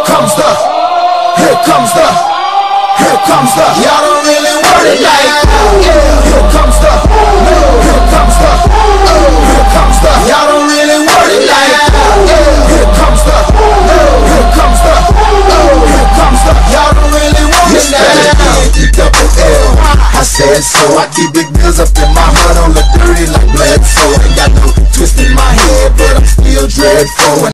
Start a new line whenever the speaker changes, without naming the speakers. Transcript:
Here comes the, y'all don't really want it like that. Here comes the, here comes the, here comes the, y'all don't really want it like that. Here comes the, here comes the, here comes the, y'all don't really want it like that. E-double-L, I said so. I keep big bills up in my heart on the dirty like Bledsoe. Ain't got no twist in my head, but I'm still dreadful.